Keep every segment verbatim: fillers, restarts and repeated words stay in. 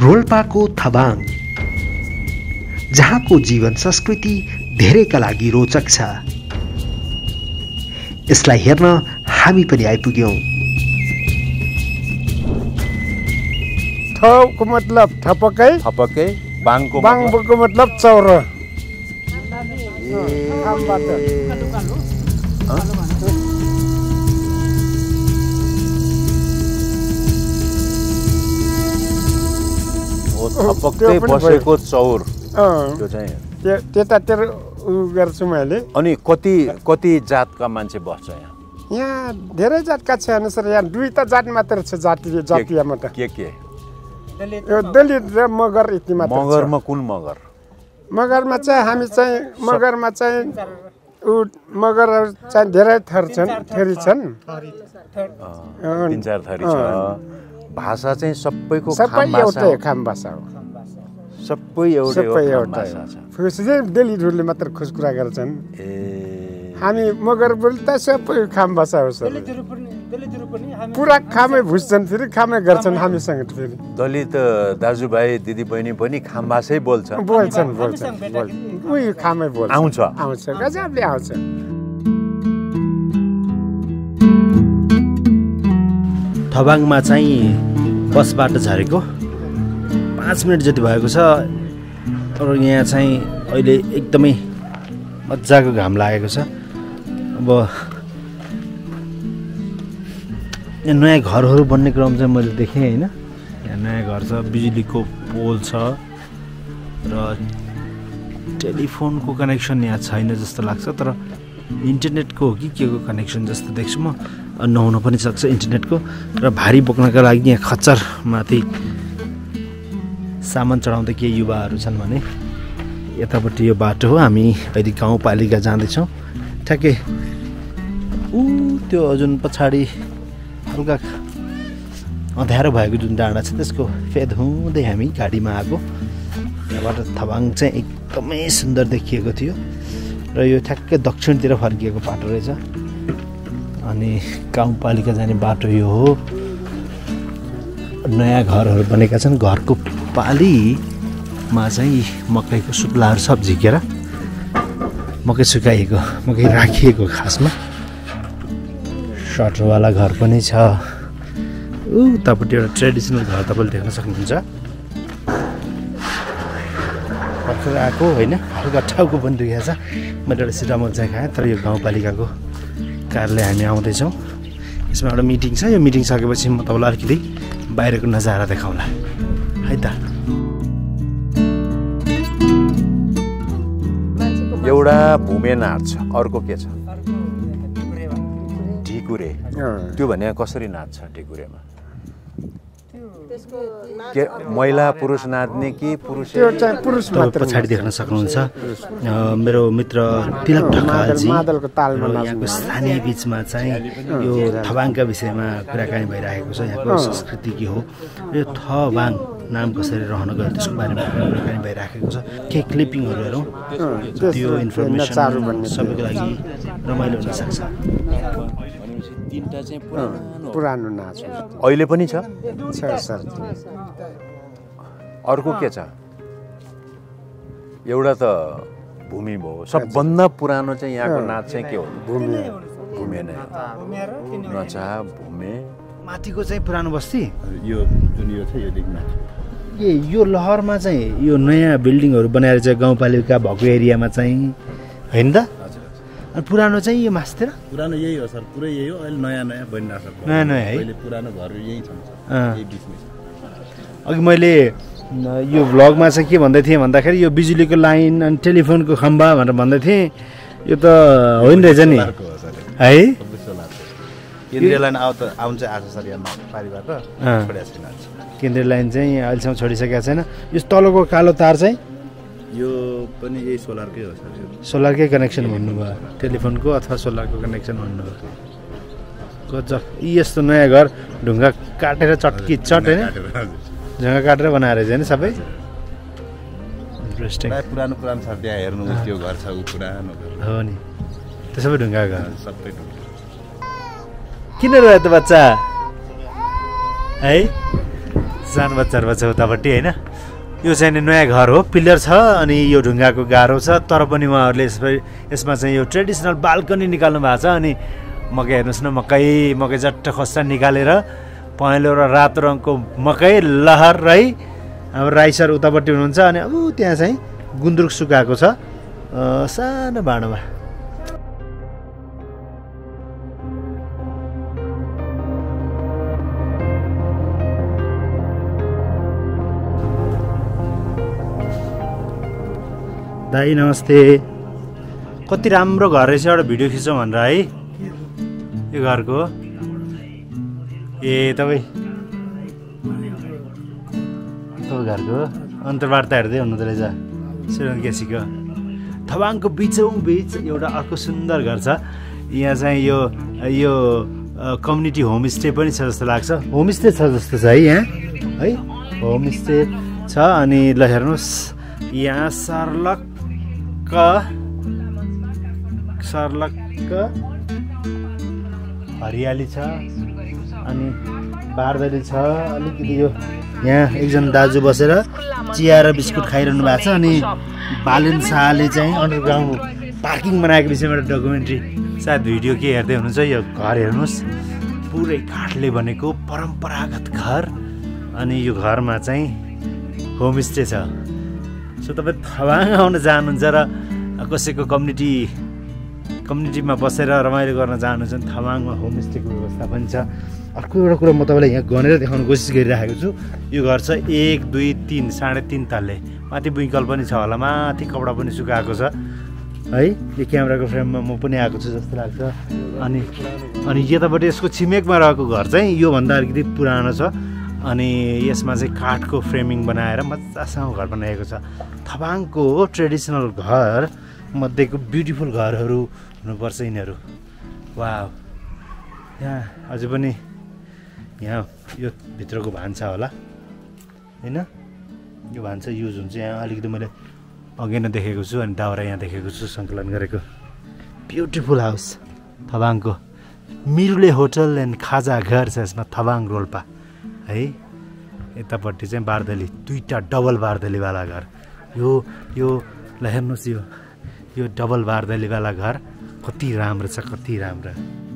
रोल्पाको थबाङ, जहाँको जीवन संस्कृति धेरैका लागि रोचक छ। यसलाई हेर्न हामी पनि आइपुग्यौं। थको मतलब ठपकै, ठपकै, बाङको बाङको मतलब चौर। ठपक्कै बसेको चौर त्यो चाहिँ त्यतातिर उ गर्छु मैले। अनि कति कति जातका मान्छे बस्छ यहाँ? यहाँ धेरै जातका छन् सर। यहाँ दुईटा जात मात्र छ जातीय जातीयमा त। के के? दलित र मगर यति मात्र छ। मगरमा कुन मगर? मगरमा चाहिँ हामी चाहिँ मगरमा चाहिँ उ मगर चाहिँ धेरै थर छन्, थरी छन्। तीन चार थरी छ। भाषा चाहिँ सबैको सबै एउटै खाम भाषा हो। सबै एउटै हो भाषा छ। खुसी दलितहरूले मात्र खुस कुरा गर्छन्। ए हामी मगर बोल्दा सबै खाम भाषा हो सर। पुरा खामै भुस्छन्, फेरि खामै गर्छन् हामीसँग। फेरि दलित दाजुभाइ दिदीबहिनी पनि खाम भाषै बोल्छन्। बोल्छन् बोल्छन् उही खामै बोल्छ। आउँछ आउँछ गजबले आउँछ। थबाङमा चाहिँ बसबाट झरेको पाँच मिनट जति भएको छ। तर यहाँ चाहिँ अहिले एकदमै मजाको घाम लागेको छ। अब यहाँ नयाँ घरहरू बन्ने क्रम चाहिँ मैले देखेँ होइन। यहाँ नयाँ घर छ, बिजुलीको पोल छ र टेलिफोनको कनेक्सन यहाँ छैन जस्तो लाग्छ। तर इन्टरनेटको हो कि के को कनेक्सन जस्तो देख्छु म। नहुन पनि सक्छ इन्टरनेटको। र भारी बोक्नका लागि यहाँ खच्चरमाथि सामान चढाउँदै के युवाहरू छन् भने यतापट्टि यो बाटो हो। हामी अहिले गाउँपालिका जाँदैछौँ। ठ्याक्कै ऊ त्यो जुन पछाडि हल्का अँध्यारो भएको जुन डाँडा छ त्यसको फेद हुँदै हामी गाडीमा आएको। यहाँबाट थबाङ चाहिँ एकदमै सुन्दर देखिएको थियो। र यो ठ्याक्कै दक्षिणतिर फर्किएको बाटो रहेछ। अनि गाउँपालिका जाने बाटो यो हो। नयाँ घरहरू बनेका छन्। घरको पालीमा चाहिँ मकैको सुक्लाहरू सब झिकेर मकै सुकाइएको, मकै राखिएको खासमा। सटरवाला घर पनि छ। ऊ उतापट्टि एउटा ट्रेडिसनल घर तपाईँले देख्न सक्नुहुन्छ। भर्खर आएको होइन, हल्का टाउको पनि दुखेको छ। मैले एउटा सिटामल चाहिँ खाएँ। तर यो गाउँपालिकाको कार्यालय हामी आउँदैछौँ। यसमा एउटा मिटिङ छ। यो मिटिङ सकेपछि म तपाईँलाई अलिकति बाहिरको नजारा देखाउँला है त। एउटा भूमे नाच छ, अर्को के छ? ढिकुरे। त्यो भने कसरी नाच्छ ढिकुरेमा? के महिला पुरुष नाच्ने कि पुरुष? पछाडि देख्न सक्नुहुन्छ मेरो मित्र तिलक ढकालजी यहाँको स्थानीय बिचमा चाहिँ यो थबाङका विषयमा कुराकानी भइरहेको छ। यहाँको संस्कृति के हो, यो थबाङ नाम कसरी रहन गयो त्यसको बारेमा कुराकानी भइराखेको छ। केही क्लिपिङहरू हेरौँ। त्यो इन्फर्मेसन सबैको लागि रमाइलो हुनसक्छ। तीनटा चाहिँ पुरानो नाच अहिले पनि छ सर। अर्को के छ? एउटा त भूमि भयो। सबभन्दा पुरानो चाहिँ यहाँको नाच चाहिँ के हो? भूमि भूमि नै नचा भूमि। माथिको चाहिँ पुरानो बस्ती यो जुन यो छ यो देखिन ए यो लहरमा चाहिँ यो नयाँ बिल्डिङहरू बनाएर चाहिँ गाउँपालिका भएको एरियामा चाहिँ होइन त। अनि पुरानो चाहिँ यो मासतिर पुरानो यही हो सर, पुरै यही हो। अहिले नयाँ नयाँ बनिरहेको छ। नयाँ नयाँ है। अहिले पुरानो घरहरू यही छ। यही बिचमा अघि मैले यो भ्लगमा चाहिँ के भन्दै थिएँ भन्दाखेरि यो बिजुलीको लाइन अनि टेलिफोनको खम्बा भनेर भन्दै थिएँ। यो त होइन रहेछ नि है। केन्द्रीय लाइन आउ त आउनु चाहिँ आएको सर यहाँ पारिबाट छोडेको छैन। केन्द्रीय लाइन चाहिँ अहिलेसम्म छोडिसकेको छैन। यो तलको कालो तार चाहिँ यो पनि यही सोलरकै हो सर। सोलरकै कनेक्सन भन्नुभयो, टेलिफोनको अथवा सोलरको कनेक्सन भन्नुभयो। गजब यस्तो नयाँ घर ढुङ्गा काटेर चट्की चट होइन, ढुङ्गा काटेर बनाएर चाहिँ सबै इन्ट्रेस्टिङ। पुरानो पुरानो छ त्यहाँ हेर्नु, त्यो घर छ ऊ पुरानो घर हो नि। त्यो सबै ढुङ्गा घर सबै ढुङ्गा। किन रह्यो त बच्चा है? सानो बच्चाहरू बच्चा उतापट्टि होइन यो चाहिँ नयाँ घर हो पिलर छ अनि यो ढुङ्गाको गाह्रो छ तर पनि उहाँहरूले यसमा चाहिँ यो ट्रेडिसनल बाल्कनी निकाल्नु भएको छ अनि मकै हेर्नुहोस् न मकै मकै जट्ट खस्ता निकालेर पहेँलो र रातो रङको मकै लहर है अब राई सर उतापट्टि हुनुहुन्छ अनि अब त्यहाँ चाहिँ गुन्द्रुक सुकाएको छ सानो भाँडोमा दाई नमस्ते कति राम्रो घर रहेछ एउटा भिडियो खिचौँ भनेर है यो घरको ए तपाईँ तपाईँ घरको अन्तर्वार्ता हेर्दै हुनुहुँदो रहेछ श्रीरन केसीको थबाङको बिचौँ बिच एउटा अर्को सुन्दर घर छ यहाँ चाहिँ यो यो कम्युनिटी होमस्टे पनि छ जस्तो लाग्छ होमस्टे छ जस्तो छ है यहाँ है होमस्टे छ अनि ल हेर्नुहोस् यहाँ सर्लक्क सर्लक्क हरियाली छ अनि बारदली छ अलिकति यो यहाँ एकजना दाजु बसेर चिया र बिस्कुट खाइरहनु भएको छ अनि बालेन शाहले चाहिँ अन्डरग्राउन्ड पार्किङ बनाएको विषयमा डकुमेन्ट्री सायद भिडियो के हेर्दै हुनुहुन्छ यो घर हेर्नुहोस् पुरै काठले बनेको परम्परागत घर अनि यो घरमा चाहिँ होमस्टे छ सो तपाईँ थबाङ आउन चाहनुहुन्छ र कसैको कम्युनिटी कम्युनिटीमा बसेर रमाइलो गर्न चाहनुहुन्छ भने थबाङमा होमस्टेको व्यवस्था पनि छ अर्को एउटा कुरा म तपाईँलाई यहाँ गनेर देखाउन कोसिस गरिरहेको छु यो घर छ एक दुई तिन साढे तिन तल्ले माथि बुइकल पनि छ होला माथि कपडा पनि सुकाएको छ है यो क्यामेराको फ्रेममा म पनि आएको छु जस्तो लाग्छ अनि अनि यतापट्टि यसको छिमेकमा रहेको घर चाहिँ योभन्दा अलिकति पुरानो छ अनि यसमा चाहिँ काठको फ्रेमिङ बनाएर मजासँग घर बनाएको छ थबाङको ट्रेडिसनल घर मध्येको ब्युटिफुल घरहरू हुनुपर्छ यिनीहरू वाह यहाँ अझै पनि यहाँ यो भित्रको भान्सा होला होइन यो भान्सा युज हुन्छ यहाँ अलिकति मैले अघि नै देखेको छु अनि दाउरा यहाँ देखेको छु सङ्कलन गरेको ब्युटिफुल हाउस थबाङको मिरुले होटल एन्ड खाजा घर छ यसमा थबाङ रोल्पा है यतापट्टि चाहिँ बारदली दुईवटा डबल बारदलीवाला घर यो यो ल हेर्नुहोस् यो यो डबल बारदलीवाला घर कति राम्रो छ कति राम्रो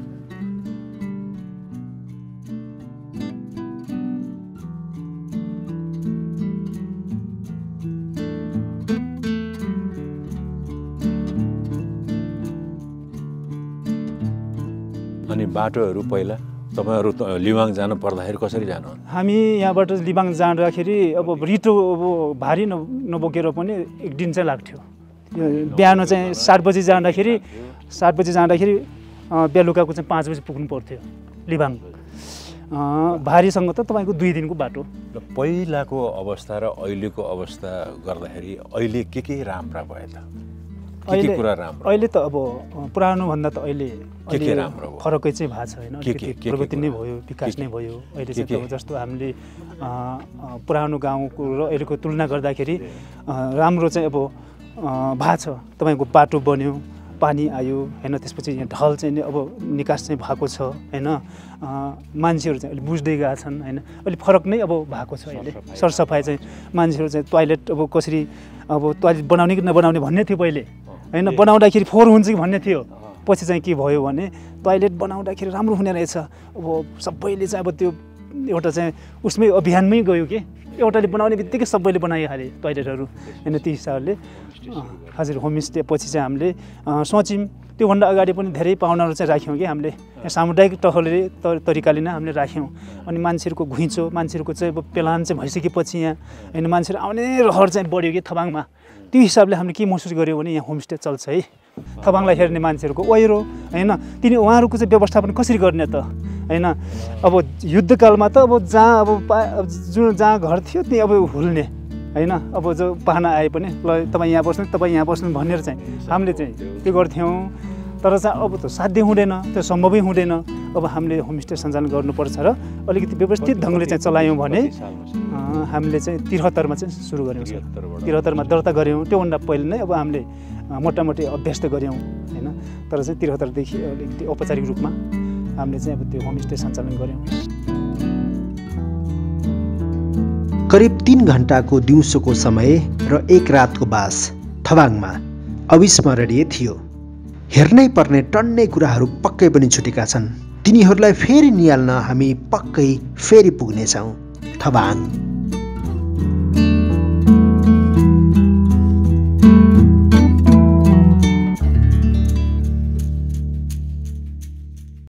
अनि बाटोहरू पहिला तपाईहरु लिबाङ जानु पर्दाखेरि कसरी जानु हामी यहाँबाट लिबाङ जाँदाखेरि अब रिटो अब भारी नबोकेर पनि एक दिन चाहिँ लाग्थ्यो बिहान चाहिँ सात बजी जाँदाखेरि सात बजी जाँदाखेरि बेलुकाको चाहिँ पाँच बजी पुग्नु पर्थ्यो लिबाङ भारीसँग त तपाईँको दुई दिनको बाटो पहिलाको अवस्था र अहिलेको अवस्था गर्दाखेरि अहिले के के राम्रा भयो त अहिले अहिले त अब पुरानो भन्दा त अहिले के के राम्रो भयो फरकै चाहिँ भएको छ हैन अलिकति प्रगति नै भयो विकास नै भयो अहिले चाहिँ जस्तो हामीले पुरानो गाउँको र अहिलेको तुलना गर्दाखेरि राम्रो चाहिँ अब भएको छ तपाईको बाटो बन्यो पानी आयो हैन त्यसपछि यहाँ ढल चाहिँ अब निकास चाहिँ भएको छ हैन मान्छेहरू चाहिँ अहिले बुझ्दै गएका छन् हैन अहिले फरक नै अब भएको छ अहिले सरसफाइ चाहिँ मान्छेहरू चाहिँ टोयलेट अब कसरी अब टोयलेट बनाउने कि नबनाउने भन्ने थियो पहिले हैन बनाउँदाखेरि फोहोर हुन्छ कि भन्ने थियो पछि चाहिँ के भयो भने टोयलेट बनाउँदाखेरि राम्रो हुने रहेछ अब सबैले चाहिँ अब त्यो एउटा चाहिँ उसमै अभियानमै गयो कि एउटाले बनाउने बित्तिकै सबैले बनाइहाले टोयलेटहरू हैन त्यो हिसाबले हजुर होमस्टे पछि चाहिँ हामीले सोच्यौँ त्योभन्दा अगाडि पनि धेरै पाहुनाहरू चाहिँ राख्यौँ कि हामीले सामुदायिक तहले तरिकाले नै हामीले राख्यौँ अनि मान्छेहरूको घुइँचो मान्छेहरूको चाहिँ अब प्लान चाहिँ भइसकेपछि यहाँ हैन मान्छेहरू आउने रहर चाहिँ बढ्यो कि थबाङमा त्यो हिसाबले हामीले के महसुस गर्यौँ भने यहाँ होमस्टे चल्छ है थबाङलाई हेर्ने मान्छेहरूको ओहिरो हैन तिनी उहाँहरूको चाहिँ व्यवस्थापन कसरी गर्ने त हैन अब युद्धकालमा त अब जहाँ अब जुन जहाँ घर थियो त्यही अब हुल्ने हैन अब जो पाहना आए पनि ल तपाईँ यहाँ बस्नु तपाईँ यहाँ बस्नु भनेर चाहिँ हामीले चाहिँ त्यो गर्थ्यौँ तर चाहिँ अब त साध्य हुँदैन त्यो सम्भवै हुँदैन अब हामीले होमस्टे सञ्चालन गर्नुपर्छ र अलिकति व्यवस्थित ढङ्गले चाहिँ चलायौँ भने हामीले चाहिँ त्रिहत्तरमा चाहिँ सुरु गऱ्यौँ सर त्रिहत्तरमा दर्ता गऱ्यौँ त्योभन्दा पहिले नै अब हामीले मोटामोटी अभ्यास त गऱ्यौँ हैन तर चाहिँ त्रिहत्तरदेखि अलिकति औपचारिक रूपमा हामीले चाहिँ अब त्यो होमस्टे सञ्चालन गऱ्यौँ करिब तीन घण्टाको दिउँसोको समय र एक रातको बास थबाङमा अविस्मरणीय थियो। हेर्नै पर्ने टन्नै कुराहरू पक्कै पनि छुटेका छन्। तिनीहरूलाई फेरि निहाल्न हामी पक्कै फेरि पुग्नेछौँ। थबाङ।